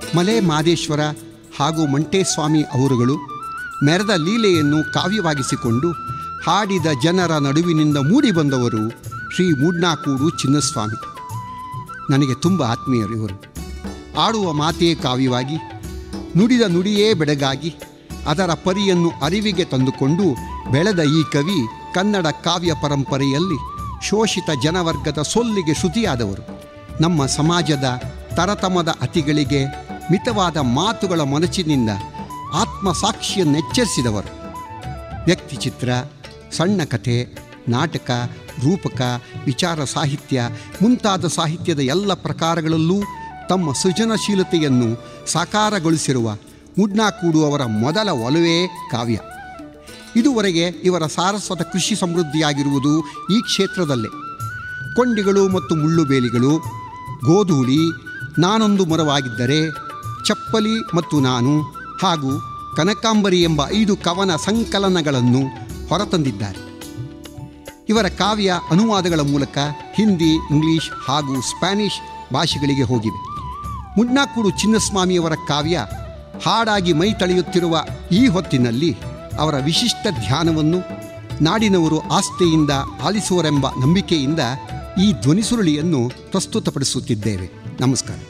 ಮಲೆ ಮಾದೇಶ್ವರ ಹಾಗೂ ಮಂಟೇಸ್ವಾಮಿ ಅವರುಗಳು ಮೆರೆದ ಲೀಲೆಯನ್ನು ಕಾವ್ಯವಾಗಿಸಿಕೊಂಡು ಹಾಡಿದ ಜನರ ನಡುವಿನಿಂದ ಮೂಡಿಬಂದವರು ಶ್ರೀ ಮೂಡ್ನಾಕೂಡು ಚಿನ್ನಸ್ವಾಮಿ. ನನಗೆ ತುಂಬ ಆತ್ಮೀಯರು ಇವರು. ಆಡುವ ಮಾತೇ ಕಾವ್ಯವಾಗಿ, ನುಡಿದ ನುಡಿಯೇ ಬೆಡಗಾಗಿ ಅದರ ಪರಿಯನ್ನು ಅರಿವಿಗೆ ತಂದುಕೊಂಡು ಬೆಳೆದ ಈ ಕವಿ ಕನ್ನಡ ಕಾವ್ಯ ಪರಂಪರೆಯಲ್ಲಿ ಶೋಷಿತ ಜನವರ್ಗದ ಸೊಲ್ಲಿಗೆ ಶ್ರುತಿಯಾದವರು. ನಮ್ಮ ಸಮಾಜದ ತರತಮದ ಅತಿಗಳಿಗೆ ಮಿತವಾದ ಮಾತುಗಳ ಮನಸ್ಸಿನಿಂದ ಆತ್ಮಸಾಕ್ಷಿಯನ್ನೆಚ್ಚರಿಸಿದವರು. ವ್ಯಕ್ತಿಚಿತ್ರ, ಸಣ್ಣ ಕಥೆ, ನಾಟಕ, ರೂಪಕ, ವಿಚಾರ ಸಾಹಿತ್ಯ ಮುಂತಾದ ಸಾಹಿತ್ಯದ ಎಲ್ಲ ಪ್ರಕಾರಗಳಲ್ಲೂ ತಮ್ಮ ಸೃಜನಶೀಲತೆಯನ್ನು ಸಾಕಾರಗೊಳಿಸಿರುವ ಮೂಡ್ನಾಕೂಡು ಅವರ ಮೊದಲ ಒಲವೇ ಕಾವ್ಯ. ಇದುವರೆಗೆ ಇವರ ಸಾರಸ್ವತ ಕೃಷಿ ಸಮೃದ್ಧಿಯಾಗಿರುವುದು ಈ ಕ್ಷೇತ್ರದಲ್ಲೇ. ಕೊಂಡಿಗಳು ಮತ್ತು ಮುಳ್ಳುಬೇಲಿಗಳು, ಗೋಧೂಳಿ, ನಾನೊಂದು ಮರವಾಗಿದ್ದರೆ, ಚಪ್ಪಲಿ ಮತ್ತು ನಾನು ಹಾಗೂ ಕನಕಾಂಬರಿ ಎಂಬ 5 ಕವನ ಸಂಕಲನಗಳನ್ನು ಹೊರತಂದಿದ್ದಾರೆ. ಇವರ ಕಾವ್ಯ ಅನುವಾದಗಳ ಮೂಲಕ ಹಿಂದಿ, ಇಂಗ್ಲಿಷ್ ಹಾಗೂ ಸ್ಪ್ಯಾನಿಷ್ ಭಾಷೆಗಳಿಗೆ ಹೋಗಿವೆ. ಮೂಡ್ನಾಕೂಡು ಚಿನ್ನಸ್ವಾಮಿಯವರ ಕಾವ್ಯ ಹಾಡಾಗಿ ಮೈ ತಳೆಯುತ್ತಿರುವ ಈ ಹೊತ್ತಿನಲ್ಲಿ ಅವರ ವಿಶಿಷ್ಟ ಧ್ಯಾನವನ್ನು ನಾಡಿನವರು ಆಸ್ಥೆಯಿಂದ ಆಲಿಸುವರೆಂಬ ನಂಬಿಕೆಯಿಂದ ಈ ಧ್ವನಿಸುರುಳಿಯನ್ನು ಪ್ರಸ್ತುತಪಡಿಸುತ್ತಿದ್ದೇವೆ. ನಮಸ್ಕಾರ.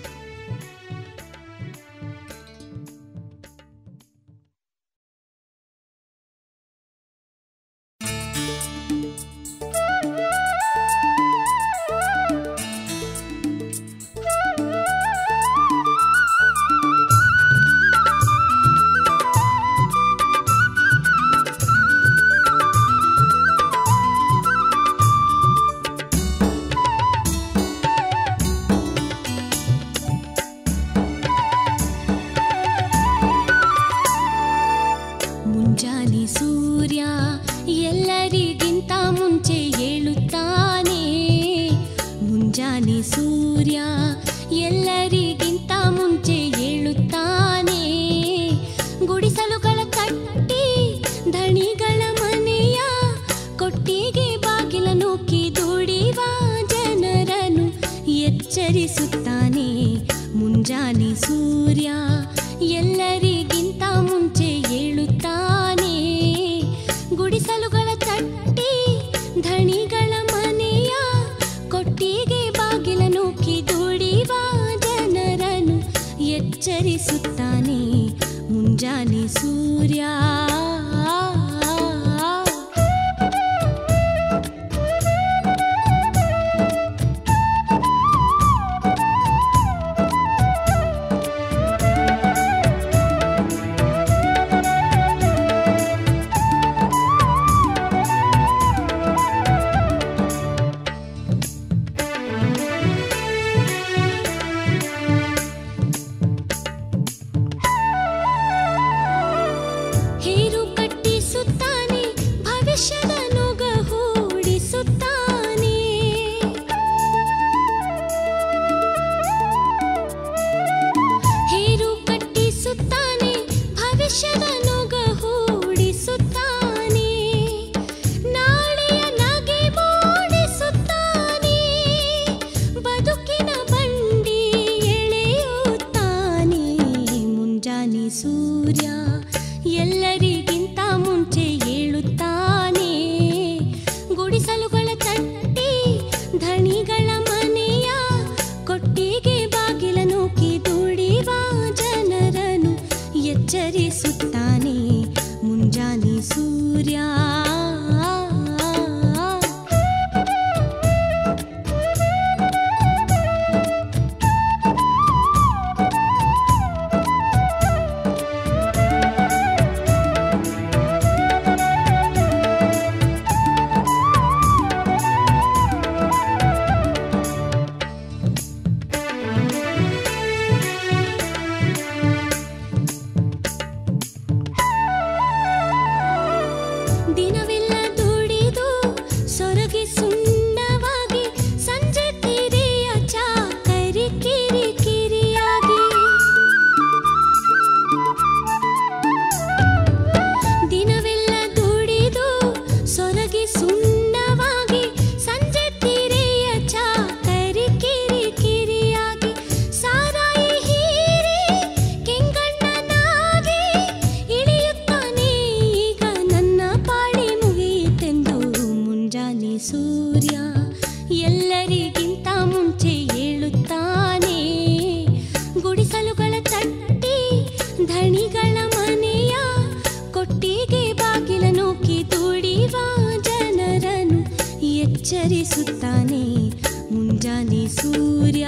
ಉದಯಿಸುತ್ತಾನೆ ಮುಂಜಾನೆ ಸೂರ್ಯ.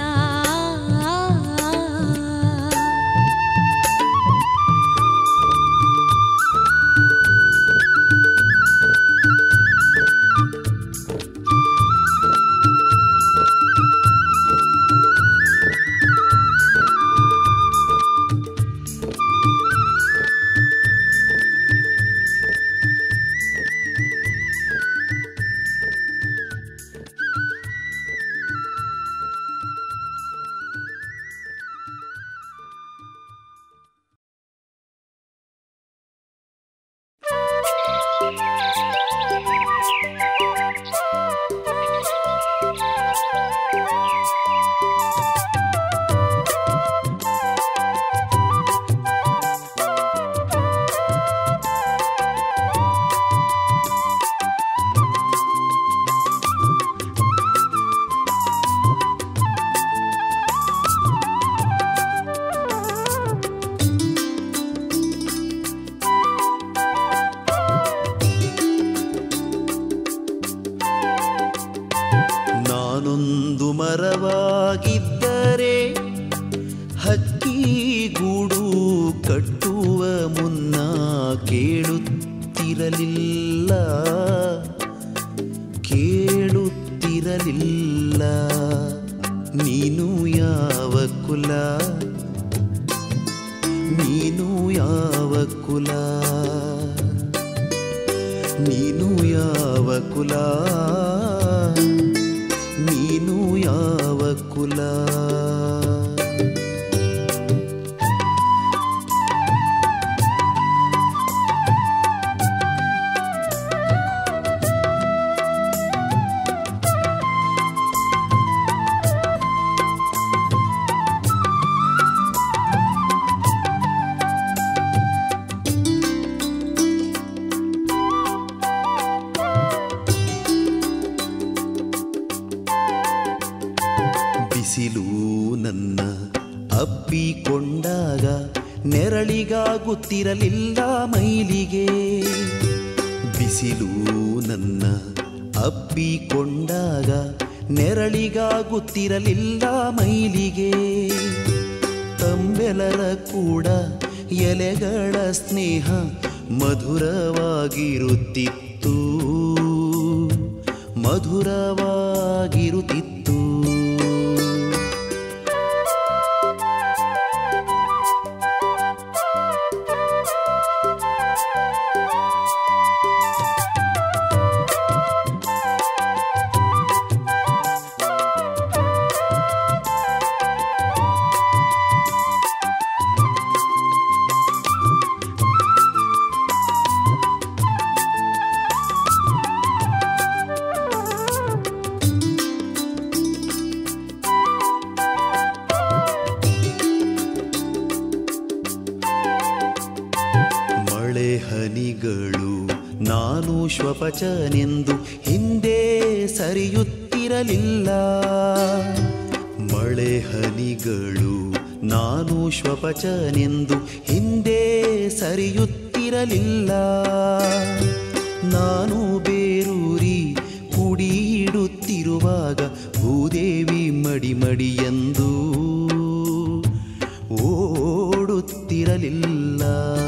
ನಾನೊಂದು ಮರವಾಗಿದ್ದರೆ ಹಕ್ಕಿಗೂಡು ಕಟ್ಟುವ ಮುನ್ನ ಕೇಳುತ್ತಿರಲಿಲ್ಲ ನೀನು ಯಾವ ಕುಲ, ನೀನು ಯಾವ ಕುಲ, ನೀನು ಯಾವ ಕುಲ, ನೀನು ಯಾವ ಕುಲ. ಬಿಸಿಲು ನನ್ನ ಅಪ್ಪಿಕೊಂಡಾಗ ನೆರಳಿಗಾಗುತ್ತಿರಲಿಲ್ಲ ಮೈಲಿಗೆ. ಬಿಸಿಲು ನನ್ನ ಅಪ್ಪಿಕೊಂಡಾಗ ನೆರಳಿಗಾಗುತ್ತಿರಲಿಲ್ಲ ಮೈಲಿಗೆ. ತಂಬೆಲರ ಕೂಡ ಎಲೆಗಳ ಸ್ನೇಹ ಮಧುರವಾಗಿರುತ್ತಿತ್ತು, ಮಧುರವಾಗಿರುತ್ತಿತ್ತು. ಹನಿಗಳು ನಾನು ಶ್ವಪಚನೆಂದು ಹಿಂದೆ ಸರಿಯುತ್ತಿರಲಿಲ್ಲ. ಮಳೆ ಹನಿಗಳು ನಾನು ಶ್ವಪಚನೆಂದು ಹಿಂದೆ ಸರಿಯುತ್ತಿರಲಿಲ್ಲ. ನಾನು ಬೇರೂರಿ ಕುಡಿಯಿಡುತ್ತಿರುವಾಗ ಭೂದೇವಿ ಮಡಿಮಡಿಯೆಂದು ಓಡುತ್ತಿರಲಿಲ್ಲ.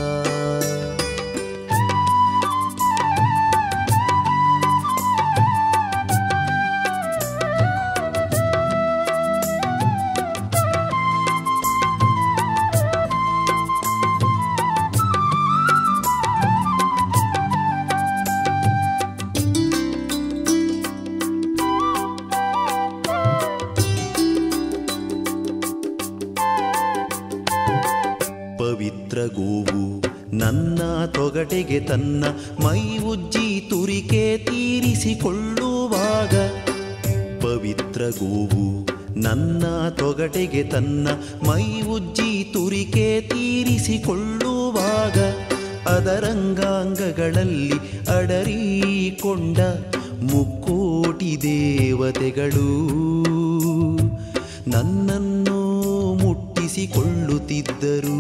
ಪವಿತ್ರ ಗೋವು ನನ್ನ ತೊಗಟೆಗೆ ತನ್ನ ಮೈ ಉಜ್ಜಿ ತುರಿಕೆ ತೀರಿಸಿಕೊಳ್ಳುವಾಗ, ಪವಿತ್ರ ಗೋವು ನನ್ನ ತೊಗಟೆಗೆ ತನ್ನ ಮೈ ಉಜ್ಜಿ ತುರಿಕೆ ತೀರಿಸಿಕೊಳ್ಳುವಾಗ, ಅದರಂಗಾಂಗಗಳಲ್ಲಿ ಅಡರಿಕೊಂಡ ಮುಕ್ಕೋಟಿ ದೇವತೆಗಳು ನನ್ನನ್ನು ಮುಟ್ಟಿಸಿಕೊಳ್ಳುತ್ತಿದ್ದರು.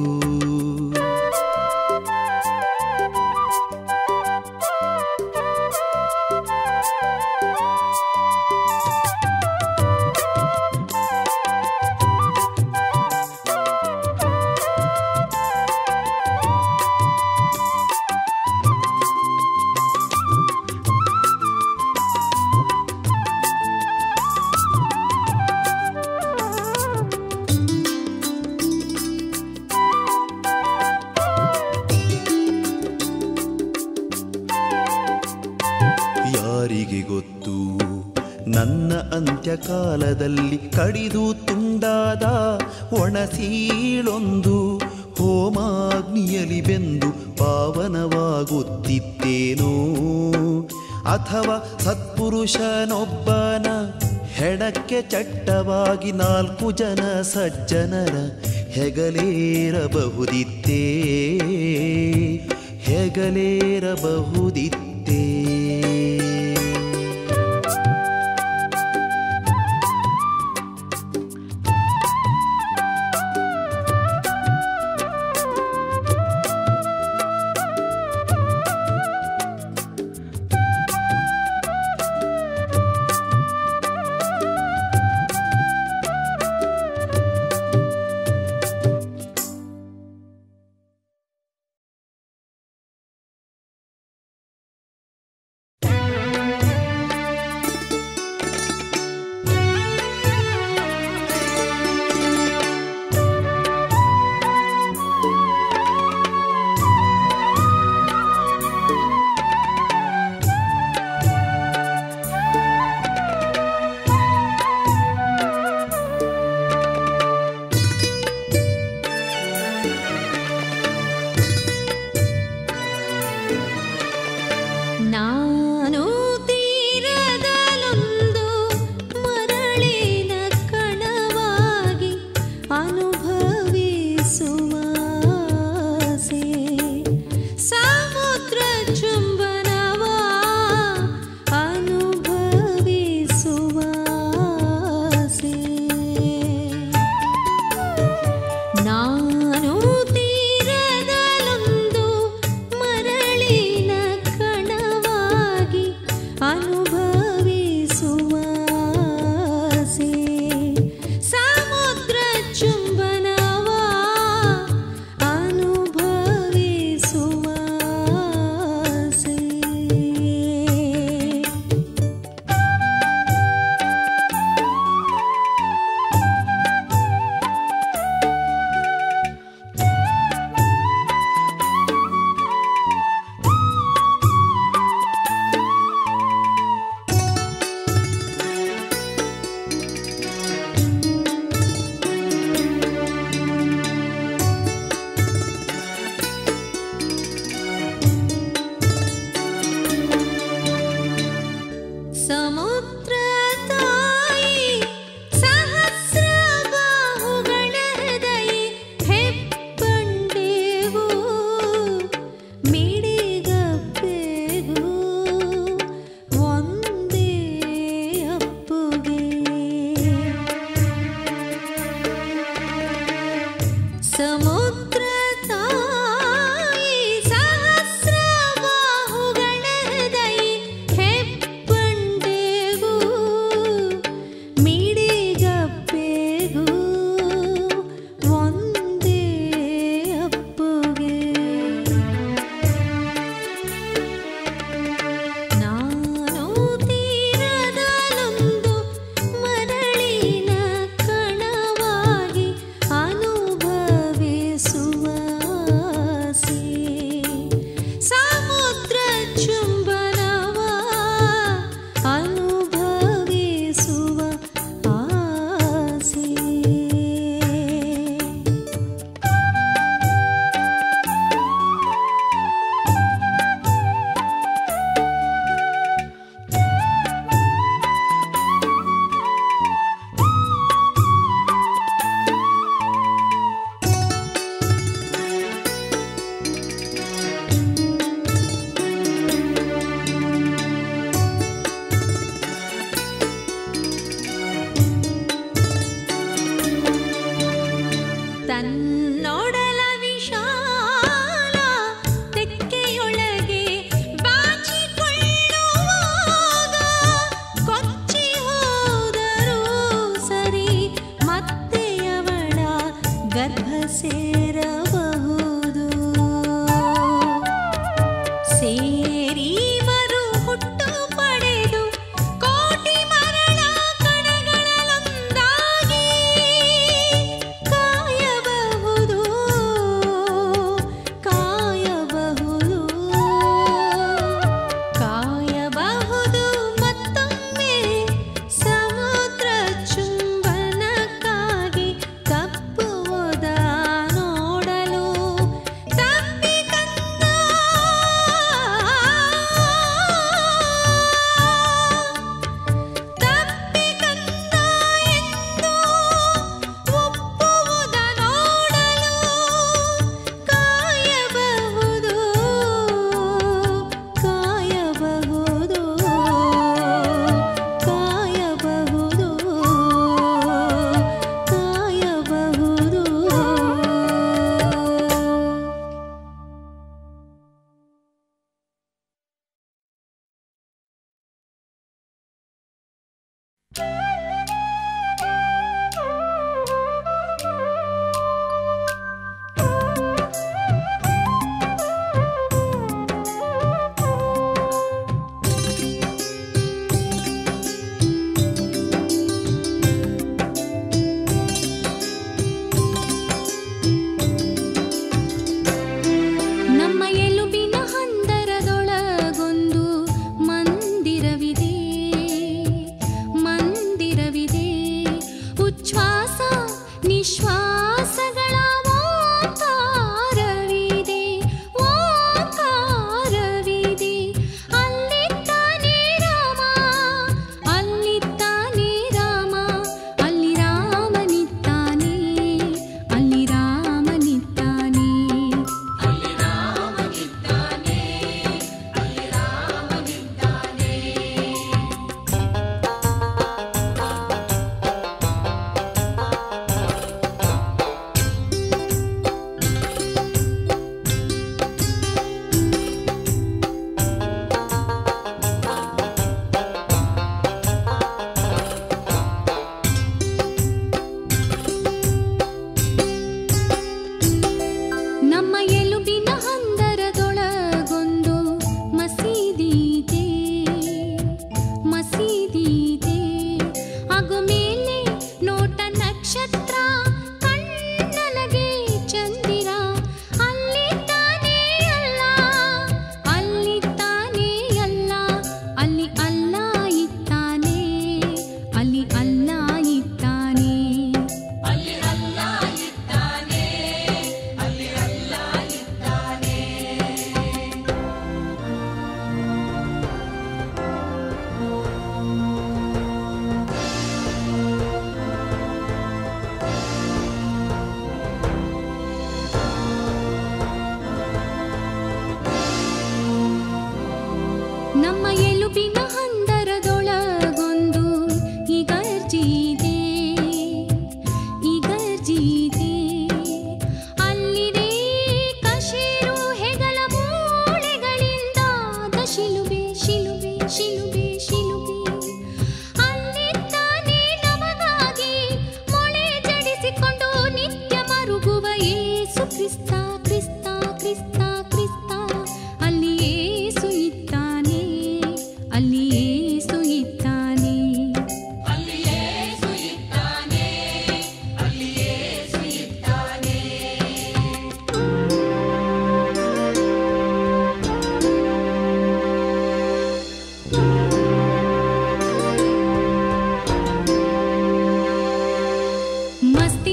ಕಾಲದಲ್ಲಿ ಕಡಿದು ತುಂಡಾದ ಒಣಸೀಳೊಂದು ಹೋಮಾಗ್ನಿಯಲಿ ಬೆಂದು ಪಾವನವಾಗುತ್ತಿತ್ತೇನೋ, ಅಥವಾ ಸತ್ಪುರುಷನೊಬ್ಬನ ಹೆಣಕ್ಕೆ ಚಟ್ಟವಾಗಿ 4 ಜನ ಸಜ್ಜನರ ಹೆಗಲೇರಬಹುದಿತ್ತೇ, ಹೆಗಲೇರಬಹುದಿತ್ತೇ.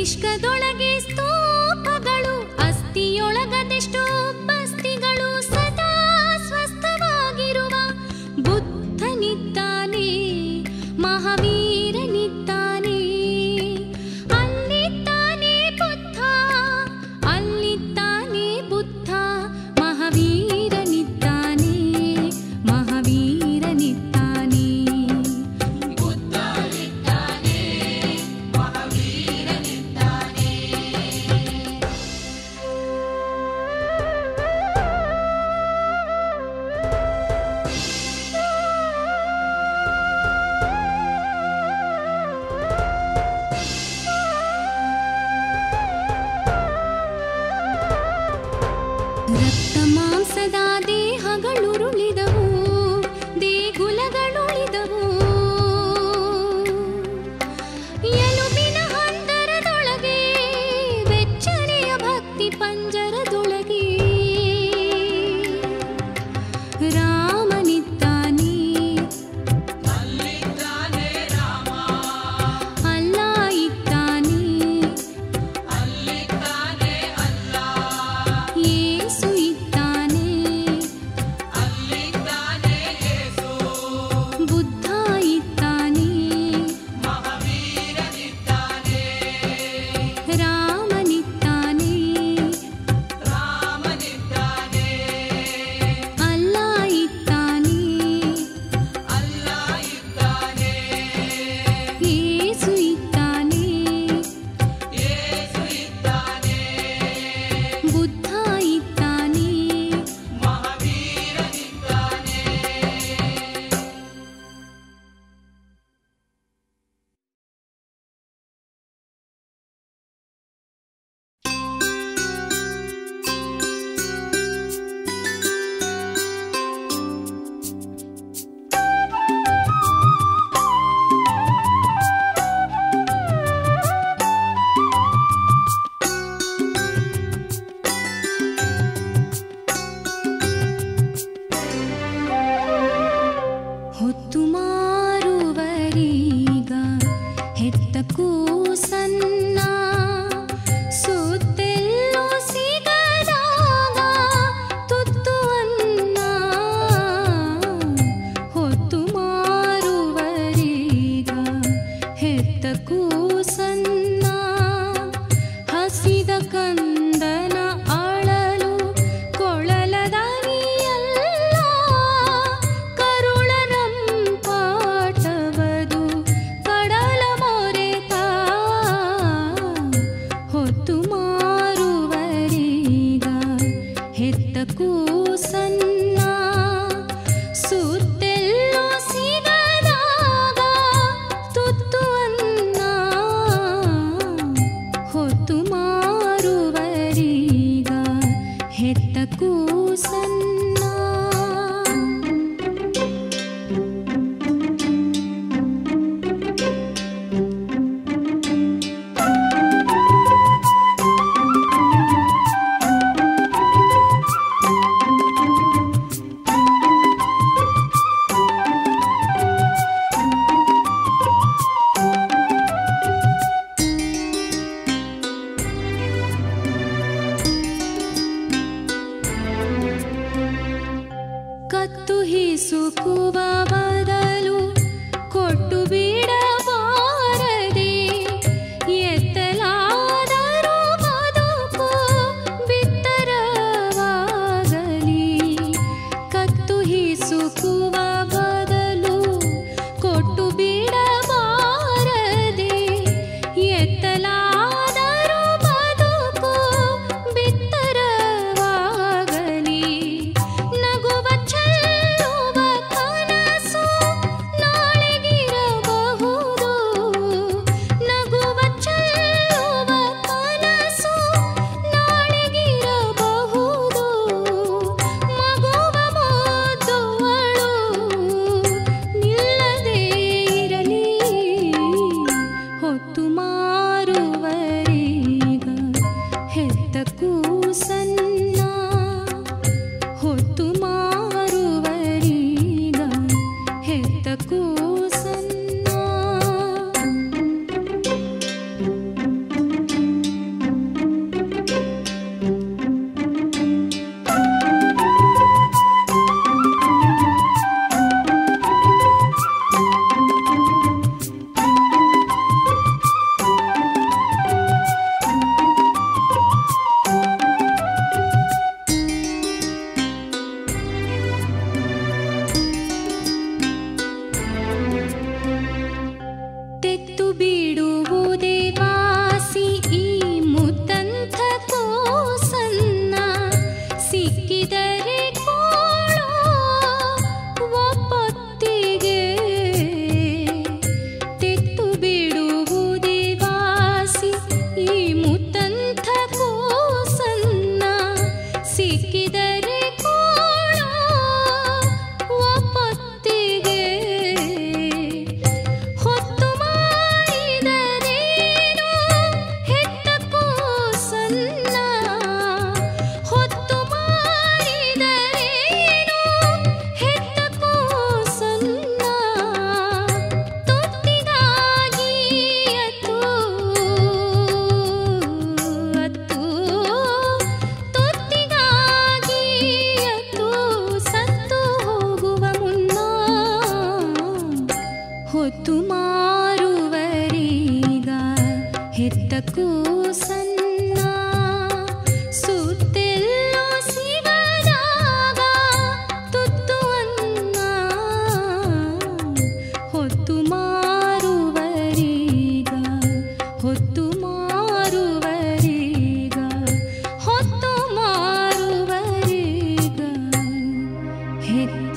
ಮಸ್ತಿಷ್ಕದೊಳಗೆ ಸ್ತೂಪಗಳು, ಅಸ್ಥಿಯೊಳಗದೆಷ್ಟೋ ಬಸ್ತಿಗಳು, ಸದಾ ಸ್ವಸ್ಥವಾಗಿರುವ ಬುದ್ಧನಿದ್ದಾನೆ, ಮಹಾವೀರನಿದ್ದಾನೆ. ಅಲ್ಲಿದ್ದಾನೆ ಬುದ್ಧ, ಅಲ್ಲಿದ್ದಾನೆ ಬುದ್ಧ, ಮಹಾವೀರನಿದ್ದಾನೆ, ಮಹಾವೀರನಿದ್ದಾನೆ. ರಕ್ತ ಮಾಂಸದ ದೇಹಗಳುರುಳಿದವು, ದೇಗುಲಗಳುಳಿದವು, ಎಲುಬಿನ ಹಂದರದೊಳಗೆ, ಬೆಚ್ಚನೆಯ ಭಕ್ತಿ ಪಂಜರದೊಳಗೆ ರಾಮನಿದ್ದಾನೆ, ಅಲ್ಲ ಇದ್ದಾನೆ, ಯೇಸು ಇದ್ದಾನೆ, ಬುದ್ಧ ಇದ್ದಾನೆ, ರಾಮನಿದ್ದಾನೆ, ಅಲ್ಲ ಇದ್ದಾನೆ, ಯೇಸು ಇದ್ದಾನೆ, ಬುದ್ಧ ಇದ್ದಾನೆ. ಹೊತ್ತು ಮಾರುವರೀಗ ಹೆತ್ತ ಕೂಸನ್ನ, ಸುತ್ತೆಲ್ಲೂ ಸಿಗದಾಗ ತುತ್ತು ಅನ್ನ. ಹೊತ್ತು ಮಾರುವರೀಗ ಹೆತ್ತ ಕೂಸನ್ನ, ಹಸಿದ ಕಂದನ ಅಳಲು ಕೊಳಲದನಿಯಲ್ಲ, ಕರುಳ ರಂಪಾಟವದು ಕಡಲ ಮೊರೆತ. ಹೊತ್ತು ಮಾರುವರೀಗ ಹೆತ್ತ ಕೂಸನ್ನ, ಸುತ್ತೆಲ್ಲೂ ಸಿಗದಾಗ ತುತ್ತು ಅನ್ನ. ಹೊತ್ತು ಮಾರುವರೀಗ ಬಿಡುವುದೇ ವಾಸಿ ಈ ಮುತ್ತಂಥ ಕೂಸನ್ನ ಸಿಕ್ಕಿದರೆ ಕೋಳೋ ಒಪ್ಪೊತ್ತಿಗೆ ತೆತ್ತು ಬಿಡುವುದೇ ವಾಸಿ ಈ ಮುತ್ತಂಥ ಕೂಸನ್ನ ಸಿಕ್ಕಿದರೆ ಕೋಳೋ ಒಪ್ಪೊತ್ತಿಗೆ ಹೊತ್ತು ಮಾಡಿದರೇನು ಹೆತ್ತ ಕೂಸನ್ನ ಹೊತ್ತು ಮಾಡಿದರೇನು ಹೆತ್ತ ಕೂಸನ್ನ ತೊಟ್ಟಿಗಾಗಿ ಅತ್ತು ತೊಟ್ಟಿಗಾಗಿ ಅತ್ತು ಸತ್ತು ಹೋಗುವ ಮುನ್ನ ಹೊತ್ತು ಮಾರುವರೀಗ ಹೆತ್ತ ಕೂಸನ್ನ ಸುತ್ತೆಲ್ಲೋ ಸಿಗದಾಗ ತುತ್ತು ಅನ್ನ ಹೊತ್ತು ಮಾರುವರೀಗ ಹೊತ್ತು ಮಾರುವರೀಗ ಹೊತ್ತು ಮಾರುವರೀಗ ಹೆತ್ತ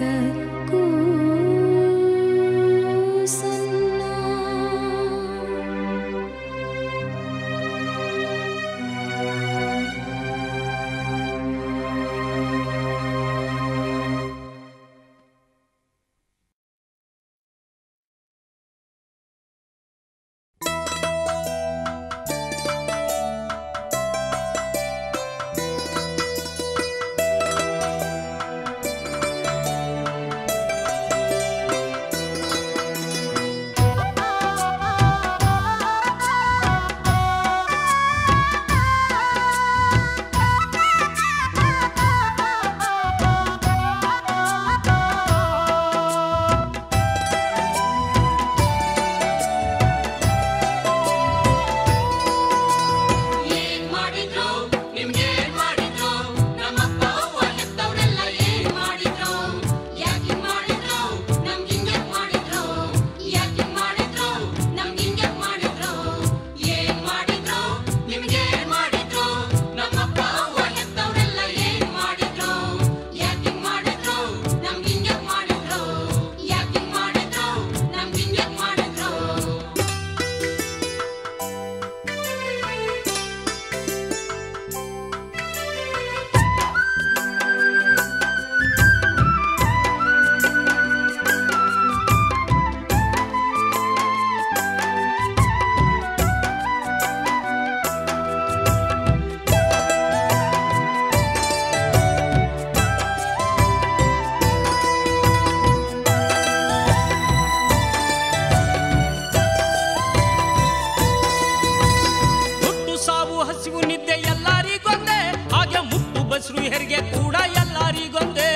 ಹೆರಿಗೆ ಕೂಡ ಎಲ್ಲರಿಗೊಂದೇ.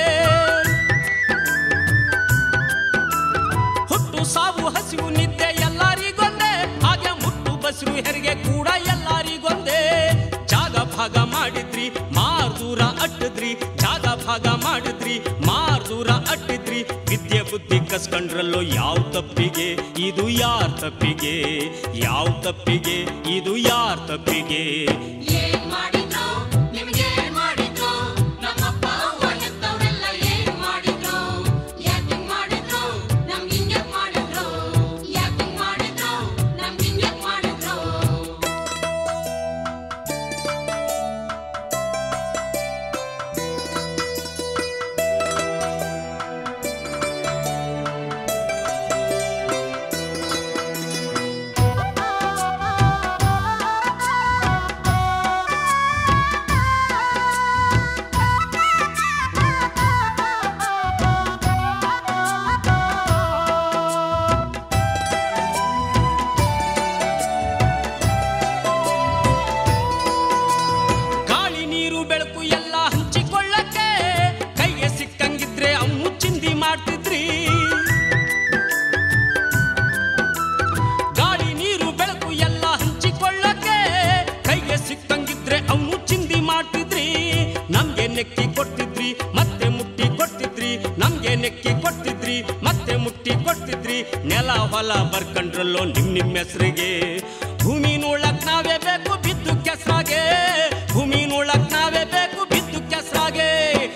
ಹುಟ್ಟು ಸಾವು ಹಸಿವು ನಿದ್ದೆ ಎಲ್ಲರಿಗೊಂದೇ, ಹಾಗೆ ಮುಟ್ಟು ಬಸ್ರು ಹೆರಿಗೆ ಕೂಡ ಎಲ್ಲರಿಗೊಂದೇ. ಜಾಗ ಭಾಗ ಮಾಡಿದ್ರಿ ಮಾರ್ದೂರ ಅಟ್ಟಿದ್ರಿ, ಜಾಗ ಭಾಗ ಮಾಡಿದ್ರಿ ಮಾರ್ದೂರ ಅಟ್ಟಿದ್ರಿ. ವಿದ್ಯೆ ಬುದ್ಧಿ ಕಸ್ಕೊಂಡ್ರಲ್ಲೋ ಯಾವ ತಪ್ಪಿಗೆ ಇದು ಯಾರ ತಪ್ಪಿಗೆ, ಯಾವ ತಪ್ಪಿಗೆ ಇದು ಯಾರ ತಪ್ಪಿಗೆ. ನೆಲ ಹೊಲ ಬರ್ಕಂಡ್ರಲ್ಲೋ ನಿಮ್ಮ ಹೆಸರಿಗೆ. ಭೂಮಿ ನೋಳಕ್ ನಾವೇ ಬೇಕು ಬಿದ್ದು ಕೆಸರಾಗೆ, ಭೂಮಿ ನೋಳಕ್ ನಾವೇ ಬೇಕು ಬಿದ್ದು ಕೆಸರಾಗೆ.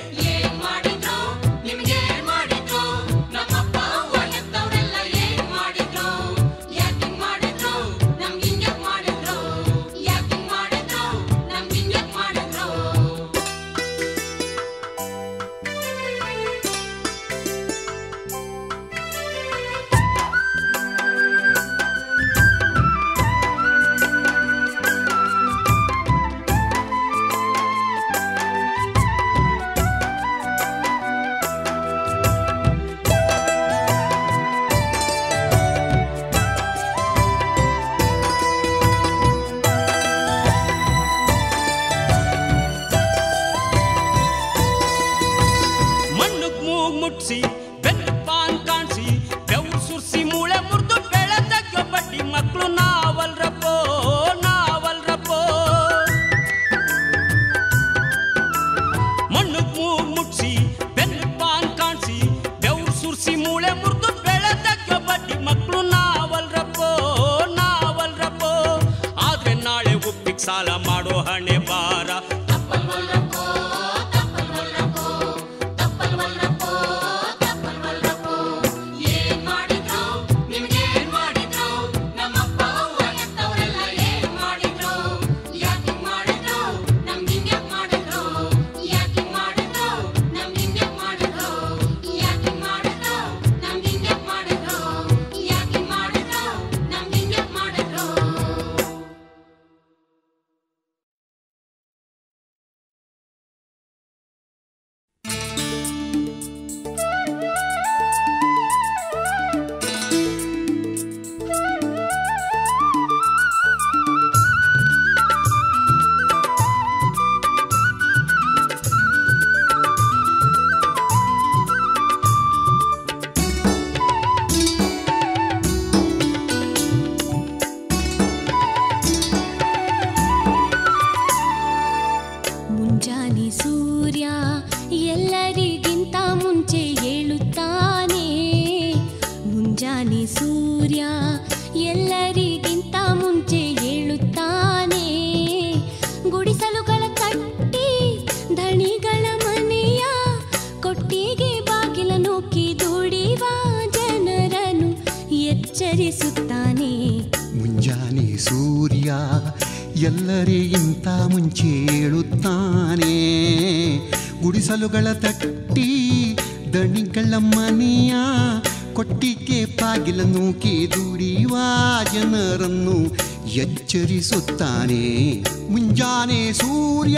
ಸಾಲ ಮಾಡೋ ಹಣೆ ಬಾರ ಮುಂಜಾನೆ ಸೂರ್ಯ ಎಲ್ಲರಿಗಿಂತ ಮುಂಚೆ ಏಳುತ್ತಾನೆ, ಗುಡಿಸಲುಗಳ ತಟ್ಟಿ ದಣಿಗಳ ಮನೆಯ ಕೊಟ್ಟಿಗೆ ಬಾಗಿಲ ನೂಕಿ ದುಡಿಯುವ ಜನರನ್ನು ಎಚ್ಚರಿಸುತ್ತಾನೆ. ಮುಂಜಾನೆ ಸೂರ್ಯ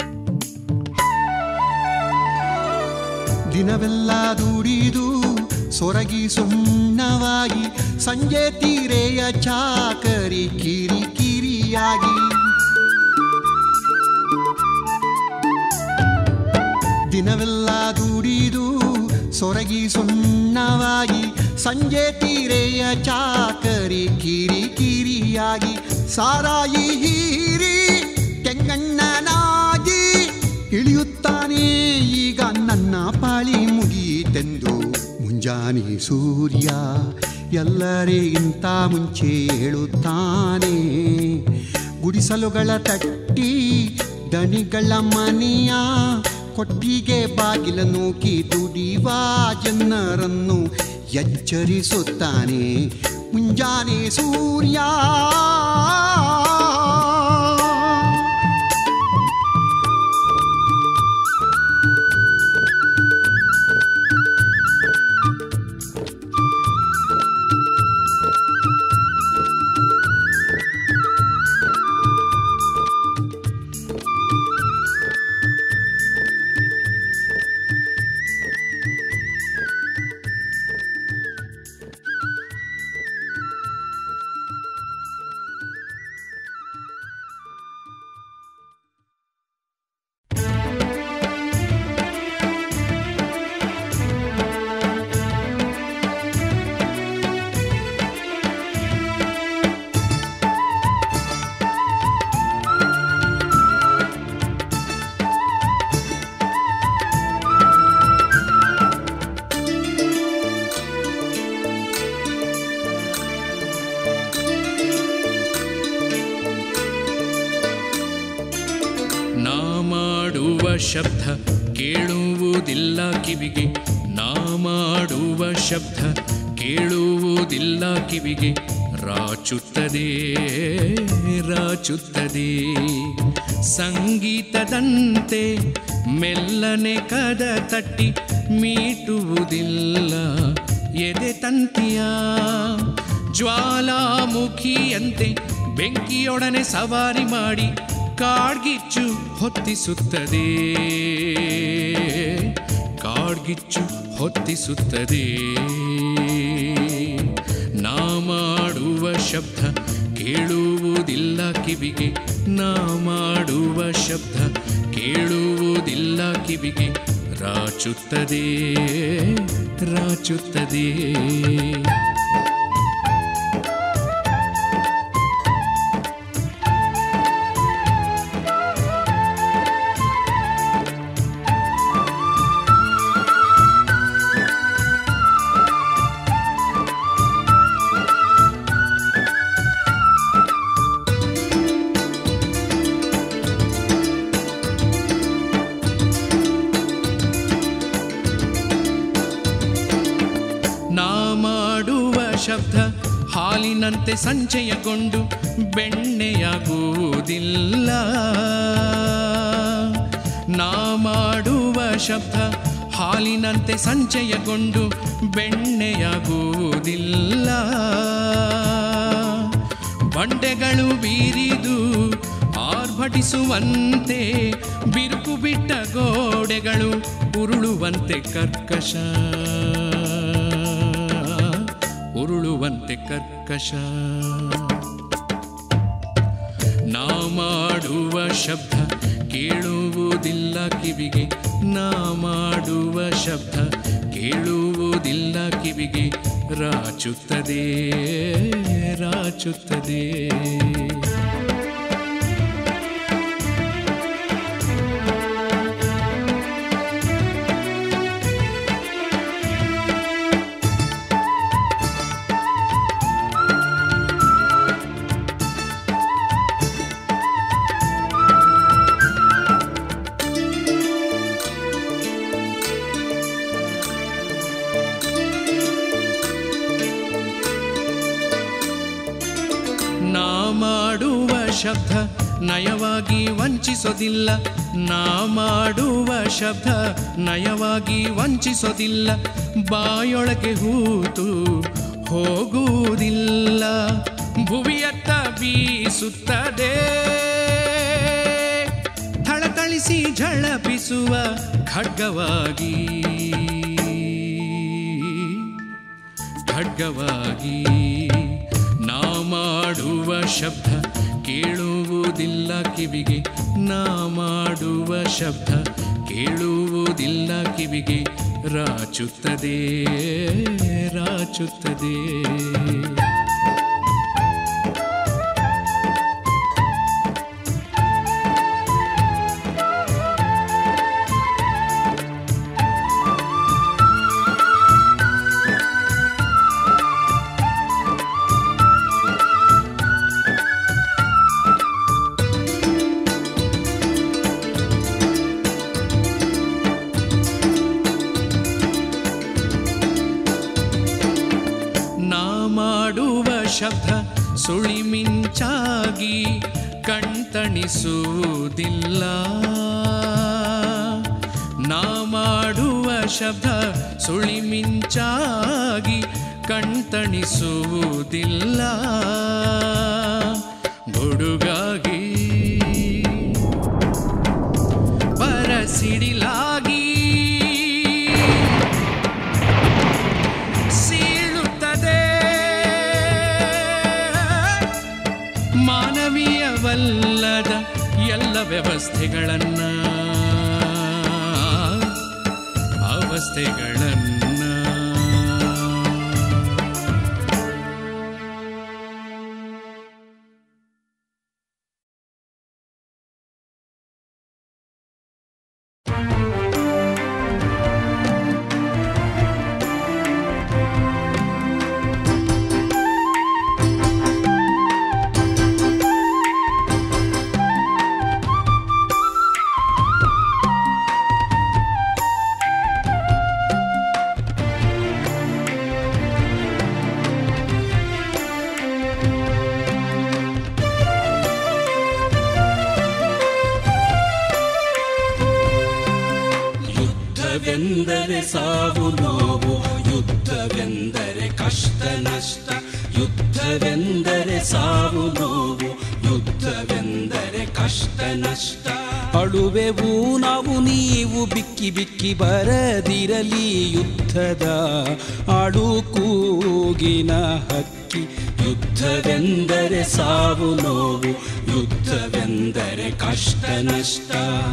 ದಿನವೆಲ್ಲ ದುಡಿದು ಸೊರಗಿ ಸುಣ್ಣವಾಗಿ ಸಂಜೆ ತೀರೆಯ ಚಾಕರಿ ಕಿರಿ ಕಿರಿಯಾಗಿ ದಿನವೆಲ್ಲ ದುಡಿದು ಸೊರಗಿ ಸುಣ್ಣವಾಗಿ ಸಂಜೆ ತೀರೆಯ ಚಾಕರಿ ಕಿರಿ ಕಿರಿಯಾಗಿ ಸಾರಾಯಿ ಹೀರಿ ಕೆಂಗಣ್ಣನಾಗಿ ಇಳಿಯುತ್ತಾನೆ ಈಗ ನನ್ನ ಪಾಳಿ ಮುಗಿತೆಂದು ಮುಂಜಾನೆ ಸೂರ್ಯ ಎಲ್ಲರಿಗಿಂತ ಮುಂಚೆ ಹೇಳುತ್ತಾನೆ ಗುಡಿಸಲುಗಳ ತಟ್ಟಿ ದಣಿಗಳ ಮನೆಯ ಕೊಟ್ಟಿಗೆ ಬಾಗಿಲ ನೂಕಿ ದುಡಿವ ಜನರನ್ನು ಎಚ್ಚರಿಸುತ್ತಾನೆ ಮುಂಜಾನೆ ಸೂರ್ಯ ಶಬ್ದ ಕೇಳುವುದಿಲ್ಲ ಕಿವಿಗೆ, ನಾ ಮಾಡುವ ಶಬ್ದ ಕೇಳುವುದಿಲ್ಲ ಕಿವಿಗೆ, ರಾಚುತ್ತದೆ ರಾಚುತ್ತದೆ ಸಂಗೀತದಂತೆ ಮೆಲ್ಲನೆ ಕದ ತಟ್ಟಿ ಮೀಟುವುದಿಲ್ಲ ಎದೆ ತಂತಿಯ, ಜ್ವಾಲಾಮುಖಿಯಂತೆ ಬೆಂಕಿಯೊಡನೆ ಸವಾರಿ ಮಾಡಿ ಕಾಡ್ಗಿಚ್ಚು ಹೊತ್ತಿಸುತ್ತದೆ, ಕಾಡ್ಗಿಚ್ಚು ಹೊತ್ತಿಸುತ್ತದೆ. ನಾ ಮಾಡುವ ಶಬ್ದ ಕೇಳುವುದಿಲ್ಲ ಕಿವಿಗೆ, ನಾ ಮಾಡುವ ಶಬ್ದ ಕೇಳುವುದಿಲ್ಲ ಕಿವಿಗೆ, ರಾಚುತ್ತದೆ ರಾಚುತ್ತದೆ. ಶಬ್ದ ಹಾಲಿನಂತೆ ಸಂಚಯಗೊಂಡು ಬೆಣ್ಣೆಯಾಗುವುದಿಲ್ಲ, ನಾ ಮಾಡುವ ಶಬ್ದ ಹಾಲಿನಂತೆ ಸಂಚಯಗೊಂಡು ಬೆಣ್ಣೆಯಾಗುವುದಿಲ್ಲ. ಬಂಡೆಗಳು ಬೀರಿದು ಆರ್ಭಟಿಸುವಂತೆ ಬಿರುಕು ಬಿಟ್ಟ ಗೋಡೆಗಳು ಉರುಳುವಂತೆ ಕರ್ಕಶ, ಉರುಳುವಂತೆ ಕರ್ಕಶ. ನಾ ಮಾಡುವ ಶಬ್ದ ಕೇಳುವುದಿಲ್ಲ ಕಿವಿಗೆ, ನಾ ಮಾಡುವ ಶಬ್ದ ಕೇಳುವುದಿಲ್ಲ ಕಿವಿಗೆ, ರಾಚುತ್ತದೆ ರಾಚುತ್ತದೆ. ಶಬ್ದ ನಯವಾಗಿ ವಂಚಿಸೋದಿಲ್ಲ, ನಾ ಮಾಡುವ ಶಬ್ದ ನಯವಾಗಿ ವಂಚಿಸೋದಿಲ್ಲ, ಬಾಯೊಳಗೆ ಹೂತು ಹೋಗುವುದಿಲ್ಲ, ಭುವಿಯತ್ತ ಬೀಸುತ್ತದೆ ಥಳಥಳಿಸಿ ಝಳಪಿಸುವ ಖಡ್ಗವಾಗಿ, ಮಾರ್ಗವಾಗಿ ನಾ ಮಾಡುವ ಶಬ್ದ ಕೇಳುವುದಿಲ್ಲ ಕಿವಿಗೆ, ನಾ ಮಾಡುವ ಶಬ್ದ ಕೇಳುವುದಿಲ್ಲ ಕಿವಿಗೆ, ರಾಚುತ್ತದೆ ರಾಚುತ್ತದೆ. ಶಬ್ದ ಸುಳಿಮಿಂಚಾಗಿ ಕಣ್ತಣಿಸುವುದಿಲ್ಲ, ನಾ ಮಾಡುವ ಶಬ್ದ ಸುಳಿಮಿಂಚಾಗಿ ಕಣ್ತಣಿಸುವುದಿಲ್ಲ. ಗುಡುಗಾಗಿ ಬರಸಿಡಿಲಾಗಿ ಮಾನವೀಯವಲ್ಲದ ಎಲ್ಲ ವ್ಯವಸ್ಥೆಗಳನ್ನ ಅವಸ್ಥೆಗಳನ್ನ ಯುದ್ಧವೆಂದರೆ ಸಾವು ನೋವು, ಯುದ್ಧವೆಂದರೆ ಕಷ್ಟ ನಷ್ಟ, ಯುದ್ಧವೆಂದರೆ ಸಾವು ನೋವು, ಯುದ್ಧವೆಂದರೆ ಕಷ್ಟ ನಷ್ಟ. ಅಳುವೆವು ನಾವು ನೀವು ಬಿಕ್ಕಿ ಬಿಕ್ಕಿ ಬರದಿರಲಿ ಯುದ್ಧದ ಆಡು ಕೂಗಿನ ಹಕ್ಕಿ. ಯುದ್ಧವೆಂದರೆ ಸಾವು ನೋವು, ಯುದ್ಧವೆಂದರೆ ಕಷ್ಟ ನಷ್ಟ.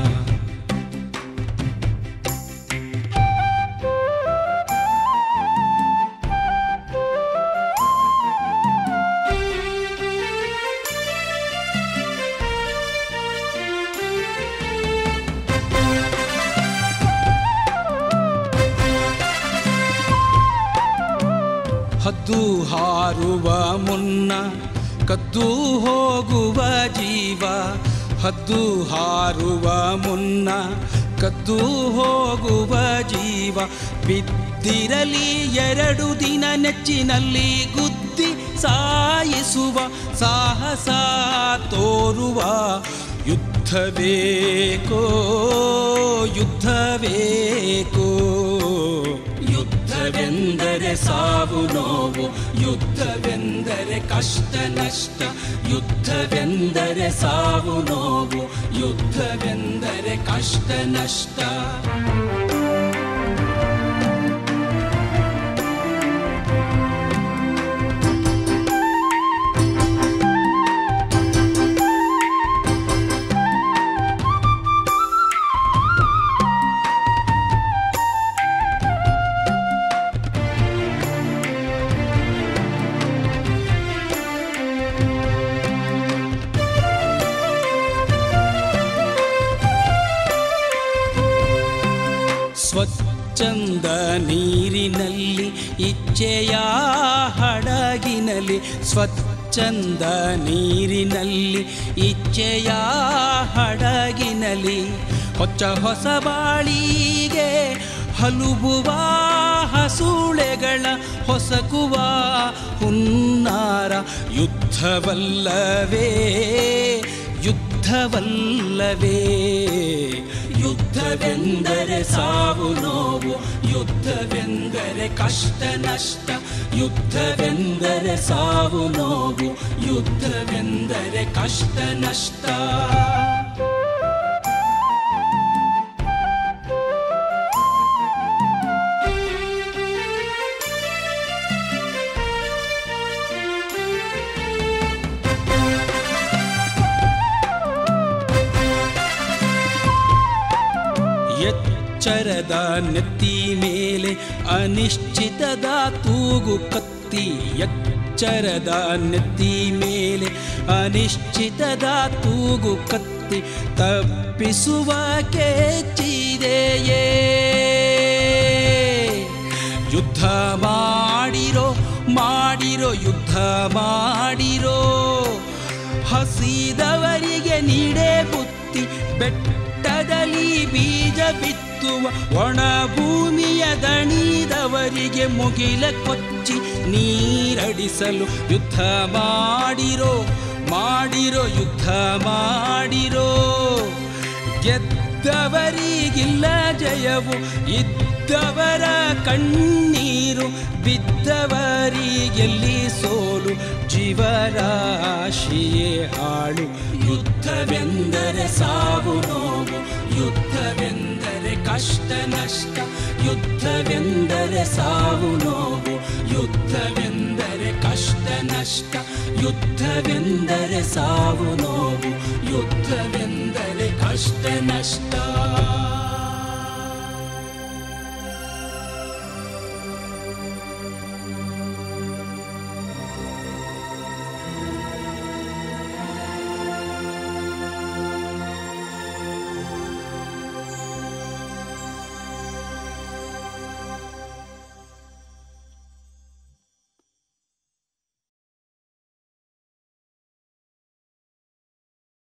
ಹದ್ದು ಹಾರುವ ಮುನ್ನ ಕದ್ದು ಹೋಗುವ ಜೀವ, ಹದ್ದು ಹಾರುವ ಮುನ್ನ ಕದ್ದು ಹೋಗುವ ಜೀವ. ಬಿದ್ದಿರಲಿ 2 ದಿನ ನೆಚ್ಚಿನಲ್ಲಿ ಗುದ್ದಿ ಸಾಯಿಸುವ ಸಾಹಸ ತೋರುವ. ಯುದ್ಧಬೇಕೋ ಯುದ್ಧಬೇಕೋ, ಯುದ್ಧವೆಂದರೆ ಸಾವು ನೋವು, ಯುದ್ಧವೆಂದರೆ ಕಷ್ಟ ನಷ್ಟ, ಯುದ್ಧವೆಂದರೆ ಸಾವು ನೋವು, ಯುದ್ಧವೆಂದರೆ ಕಷ್ಟ ನಷ್ಟ. ಸ್ವಚ್ಛಂದ ನೀರಿನಲ್ಲಿ ಇಚ್ಛೆಯ ಹಡಗಿನಲ್ಲಿ, ಸ್ವಚ್ಛಂದ ನೀರಿನಲ್ಲಿ ಇಚ್ಛೆಯ ಹಡಗಿನಲ್ಲಿ. ಹೊಚ್ಚ ಹೊಸ ಬಾಳಿಗೆ ಹಲುಬುವ ಹಸುಳೆಗಳ ಹೊಸಕುವ ಹುನ್ನಾರ. ಯುದ್ಧವಲ್ಲವೇ ಯುದ್ಧವಲ್ಲವೇ, ಯುದ್ಧವೆಂದರೆ ಸಾವು ನೋವು, ಯುದ್ಧವೆಂದರೆ ಕಷ್ಟ ನಷ್ಟ, ಯುದ್ಧವೆಂದರೆ ಸಾವು ನೋವು, ಯುದ್ಧವೆಂದರೆ ಕಷ್ಟ ನಷ್ಟ. ಎಚ್ಚರದ ನೆತ್ತಿ ಮೇಲೆ ಅನಿಶ್ಚಿತದ ತೂಗು ಕತ್ತಿ. ಎಚ್ಚರದ ನೆತ್ತಿ ಮೇಲೆ ಅನಿಶ್ಚಿತದ ತೂಗು ಕತ್ತಿ ತಪ್ಪಿಸುವ ಕೇಚಿದೆಯೇ. ಯುದ್ಧ ಮಾಡಿರೋ ಮಾಡಿರೋ ಯುದ್ಧ ಮಾಡಿರೋ, ಹಸಿದವರಿಗೆ ನೀಡೇ ಬುತ್ತಿ. ಬೆಟ್ಟದಲ್ಲಿ ಬೀಜ ಬಿತ್ತುವ ಒಣ ಭೂಮಿಯ ದಣಿದವರಿಗೆ ಮುಗಿಲ ಕೊಚ್ಚಿ ನೀರಡಿಸಲು ಯುದ್ಧ ಮಾಡಿರೋ ಮಾಡಿರೋ ಯುದ್ಧ ಮಾಡಿರೋ. ಗೆದ್ದವರಿಗಿಲ್ಲ ಜಯವು, ಇದ್ದವರ ಕಣ್ಣೀರು, ಬಿದ್ದವರಿಗೆಲ್ಲಿ ಸೋಲು, ಜೀವರಾಶಿಯೇ ಹಾಳು. ಯುದ್ಧವೆಂದರೆ ಸಾವು ನೋವು, ಯುದ್ಧವೆಂದರೆ ಕಷ್ಟ ನಷ್ಟ, ಯುದ್ಧವೆಂದರೆ ಸಾವು ನೋವು, ಯುದ್ಧವೆಂದರೆ ಕಷ್ಟ ನಷ್ಟ, ಯುದ್ಧವೆಂದರೆ ಸಾವು ನೋವು, ಯುದ್ಧವೆಂದರೆ ಕಷ್ಟ ನಷ್ಟ.